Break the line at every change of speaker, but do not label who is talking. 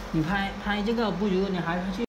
你拍这个不如你还是去